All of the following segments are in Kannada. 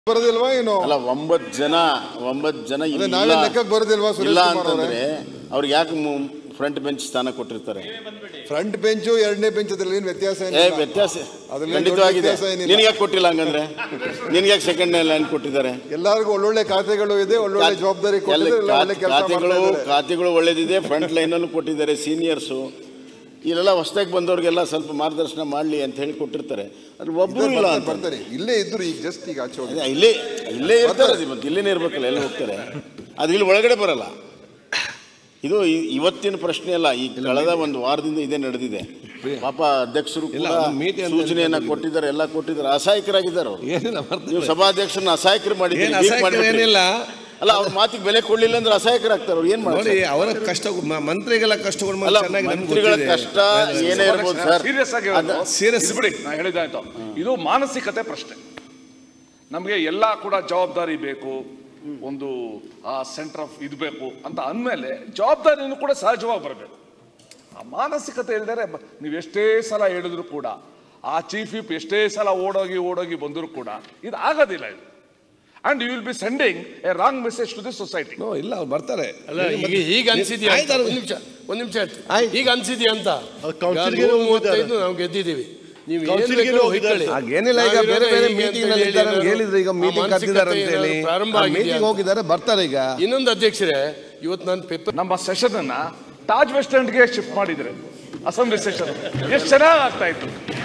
ಬರೋದಿಲ್ವಾ ಏನು? ಅಲ್ಲ 9 ಜನ ನಾವೇ ಲೆಕ್ಕಕ್ಕೆ ಬರೋದಿಲ್ವಾ? ಇಲ್ಲ ಅಂತಂದ್ರೆ ಅವ್ರಿಗೆ ಯಾಕೆ ಫ್ರಂಟ್ ಬೆಂಚ್ ಸ್ಥಾನ ಕೊಟ್ಟಿರ್ತಾರೆ? ಫ್ರಂಟ್ ಬೆಂಚು ಎರಡನೇ ಬೆಂಚ್ ಅದ್ರಲ್ಲಿ ಏನು ವ್ಯತ್ಯಾಸ? ವ್ಯತ್ಯಾಸ ಖಂಡಿತವಾಗಿದೆ. ನಿನಗೆ ಯಾಕೆ ಕೊಟ್ಟಿಲ್ಲ ಹಂಗಂದ್ರೆ? ನಿನಗೆ ಯಾಕೆ ಸೆಕೆಂಡ್ ಲೈನ್ ಕೊಟ್ಟಿದ್ದಾರೆ? ಎಲ್ಲರಿಗೂ ಒಳ್ಳೊಳ್ಳೆ ಖಾತೆಗಳು ಇದೆ, ಒಳ್ಳೊಳ್ಳೆ ಜವಾಬ್ದಾರಿ ಖಾತೆಗಳು ಒಳ್ಳೇದಿದೆ. ಫ್ರಂಟ್ ಲೈನಲ್ಲೂ ಕೊಟ್ಟಿದ್ದಾರೆ ಸೀನಿಯರ್ಸು. ಇಲ್ಲೆಲ್ಲ ಹೊಸದಾಗಿ ಬಂದವ್ರಿಗೆಲ್ಲ ಸ್ವಲ್ಪ ಮಾರ್ಗದರ್ಶನ ಮಾಡಲಿ ಅಂತ ಹೇಳಿ ಕೊಟ್ಟಿರ್ತಾರೆ. ಅದು ಒಬ್ಬರು ಇಲ್ಲ ಬರ್ತಾರೆ, ಇಲ್ಲೇ ಇದ್ರು ಈಗ ಜಸ್ಟ್ ಈಗ ಆಚೆ ಹೋಗಿ ಇಲ್ಲೇ ಇರ್ತಾರೆ. ಮತ್ತೆ ಇಲ್ಲೇನೇ ಇರ್ಬೇಕಲ್ಲ, ಎಲ್ಲ ಹೋಗ್ತಾರೆ. ಅದು ಇಲ್ಲಿ ಒಳಗಡೆ ಬರಲ್ಲ. ಇದು ಇವತ್ತಿನ ಪ್ರಶ್ನೆ ಅಲ್ಲ, ಈ ಕಳೆದ ಒಂದು ವಾರದಿಂದ ಇದೇ ನಡೆದಿದೆ. ಪಾಪ ಅಧ್ಯಕ್ಷರು ಸೂಚನೆಯನ್ನ ಕೊಟ್ಟಿದ್ದಾರೆ, ಎಲ್ಲ ಕೊಟ್ಟಿದ್ದಾರೆ. ಅಸಹಾಯಕರಾಗಿದ್ದಾರೆ ಅವರು. ನೀವು ಸಭಾಧ್ಯಕ್ಷರನ್ನ ಅಸಹಾಯಕರು ಮಾಡಿದ್ದೀರಿ. ಅಲ್ಲ, ಅವ್ರ ಮಾತಿಗೆ ಬೆಲೆ ಕೊಡ್ಲಿಲ್ಲ ಅಂದ್ರೆ ಅಸಹಾಯಕರಾಗ್ತಾರೆ. ಅವ್ರು ಏನ್ ಮಾಡಿ ಅವರ ಕಷ್ಟ, ಮಂತ್ರಿಗಳ ಕಷ್ಟಗಳು ಮಂತ್ರಿಗಳ ಕಷ್ಟ ಏನೇ ಇರ್ಬೋದು ಸರ್. ಸೀರಿಯಸ್ ಬಿಡಿ, ನಾ ಹೇಳಿದಾಯ್ತು. ಇದು ಮಾನಸಿಕತೆ ಪ್ರಶ್ನೆ. ನಮಗೆ ಎಲ್ಲ ಕೂಡ ಜವಾಬ್ದಾರಿ ಬೇಕು, ಒಂದು ಆ ಸೆಂಟರ್ ಆಫ್ ಇದು ಬೇಕು ಅಂತ ಅಂದಮೇಲೆ ಜವಾಬ್ದಾರಿನೂ ಕೂಡ ಸಹಜವಾಗಿ ಬರಬೇಕು. ಆ ಮಾನಸಿಕತೆ ಇಲ್ದರೆ ನೀವು ಎಷ್ಟೇ ಸಲ ಹೇಳಿದ್ರು ಕೂಡ, ಆ ಚೀಫ್ ವಿಪ್ ಎಷ್ಟೇ ಸಲ ಓಡೋಗಿ ಬಂದರೂ ಕೂಡ ಇದು ಆಗೋದಿಲ್ಲ. ಇದು and you will be sending a wrong message to the society. No, ಇಲ್ಲ ಅವ್ರು ಬರ್ತಾರೆ. ಈಗ ಅನ್ಸಿದ್ಯಾ? ಒಂದು ನಿಮಿಷ ಈಗ ಅನ್ಸಿದ್ಯಾ ಅಂತ ನಾವು ಗೆದ್ದಿದ್ದೀವಿ. ಏನಿಲ್ಲ, ಈಗ ಬೇರೆ ಬೇರೆ ಮೀಟಿಂಗ್ ನಲ್ಲಿ ಇದ್ದಾರೆ ಹೇಳಿದ್ರು. ಈಗ ಮೀಟಿಂಗ್ ಕರೆದಿದ್ದಾರೆ ಅಂತ ಹೇಳಿ ಮೀಟಿಂಗ್ ಹೋಗಿದ್ದಾರೆ, ಬರ್ತಾರೆ. ಈಗ ಇನ್ನೊಂದು ಅಧ್ಯಕ್ಷರೇ, ಇವತ್ತು ನಾನು ಪೇಪರ್ ನಮ್ಮ ಸೆಷನ್ ಅನ್ನ ತಾಜ್ ವೆಸ್ಟ್ ಎಂಡ್ಗೆ ಶಿಫ್ಟ್ ಮಾಡಿದ್ರೆ ಅಸೆಂಬ್ಲಿ ಸೆಷನ್ ಎಷ್ಟು ಚೆನ್ನಾಗಿ ಆಗ್ತಾ ಇತ್ತು.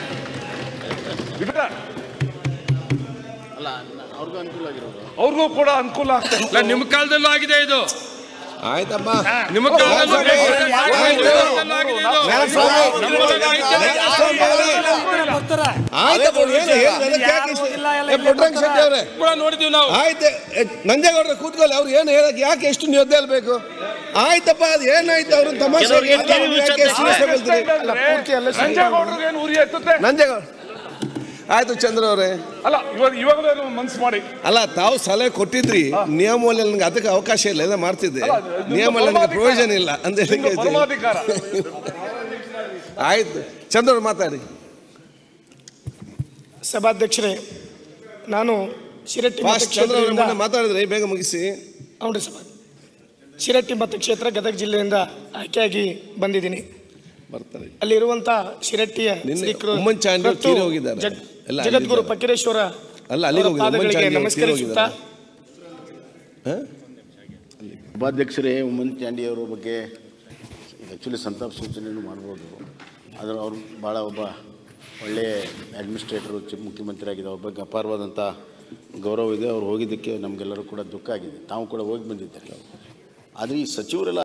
ಅವ್ರಿಗೂ ಕೂಡ ಅನುಕೂಲ ಆಗ್ತಾ ಇಲ್ಲ. ನಿಮ್ಮ ಕಾಲದಲ್ಲೂ ಆಗಿದೆ ಇದು. ಆಯ್ತಮ್ಮ, ನಿಮ್ಮ ನೋಡಿದೀವಿ ನಾವು. ಆಯ್ತು, ನಂಜೇಗೌಡ್ರ ಕೂತ್ಕೊಳ್ಳಿ. ಅವ್ರು ಏನು ಹೇಳಕ್ ಯಾಕೆ ಎಷ್ಟು ನೀವು ಬೇಕು? ಆಯ್ತಪ್ಪ, ಅದು ಏನಾಯ್ತು? ಅವ್ರು ತಮಾಷೆ ನಂಜೇಗೌಡ. ಆಯ್ತು ಚಂದ್ರ ಅವರೇ. ಅಲ್ಲ, ಇವಾಗಲೂ ಮನ್ಸು ಮಾಡಿ. ಅಲ್ಲ, ತಾವು ಸಲಹೆ ಕೊಟ್ಟಿದ್ರಿ. ನಿಯಮದಲ್ಲಿ ನನಗೆ ಅದಕ್ಕೆ ಅವಕಾಶ ಇಲ್ಲ, ಎಲ್ಲ ಮಾಡ್ತಿದ್ದೆ. ನಿಯಮದಲ್ಲಿ ನನಗೆ ಪ್ರಯೋಜನ ಇಲ್ಲ ಅಂತ ಹೇಳಿ. ಆಯ್ತು ಚಂದ್ರ ಅವ್ರು ಮಾತಾಡಿ. ಸಭಾಧ್ಯಕ್ಷರೇ, ನಾನು ಶಿರಟ್ಟಿ ಮಾತಾಡಿದ್ರೆ ಬೇಗ ಮುಗಿಸಿ. ಹೌದು ಸಭಾ, ಶಿರಟ್ಟಿ ಮತಕ್ಷೇತ್ರ ಗದಗ ಜಿಲ್ಲೆಯಿಂದ ಆಯ್ಕೆಯಾಗಿ ಬಂದಿದ್ದೀನಿ. ಬರ್ತಾರೆ. ಅಲ್ಲಿರುವಂತ ಶಿರಟ್ಟಿಯ ಜಗದ್ಗುರು ಫಕೀರೇಶ್ವರ ಪಾದಗಳಿಗೆ ನಮಸ್ಕರಿಸುತ್ತಾ, ಉಪಾಧ್ಯಕ್ಷರೇ ಉಮ್ಮನ್ ಚಾಂಡಿ ಅವರ ಬಗ್ಗೆ ಆ್ಯಕ್ಚುಲಿ ಸಂತಾಪ ಸೂಚನೆಯನ್ನು ಮಾಡ್ಬೋದು. ಆದರೆ ಅವರು ಭಾಳ ಒಬ್ಬ ಒಳ್ಳೆಯ ಅಡ್ಮಿನಿಸ್ಟ್ರೇಟರು, ಮುಖ್ಯಮಂತ್ರಿ ಆಗಿದೆ. ಅವ್ರ ಬಗ್ಗೆ ಅಪಾರವಾದಂಥ ಗೌರವ ಇದೆ. ಅವ್ರು ಹೋಗಿದ್ದಕ್ಕೆ ನಮಗೆಲ್ಲರೂ ಕೂಡ ದುಃಖ ಆಗಿದೆ. ತಾವು ಕೂಡ ಹೋಗಿ ಬಂದಿದ್ದಾರೆ. ಆದರೆ ಈ ಸಚಿವರೆಲ್ಲ